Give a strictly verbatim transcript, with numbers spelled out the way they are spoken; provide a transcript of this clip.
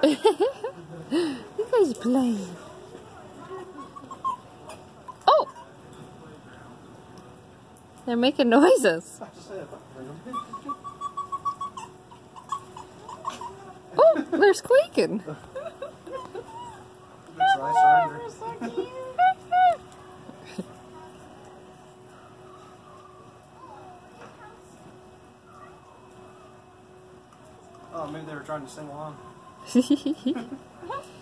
You guys playing. Oh! They're making noises. Oh, they're squeaking. Oh, so cute. Oh, maybe they were trying to sing along.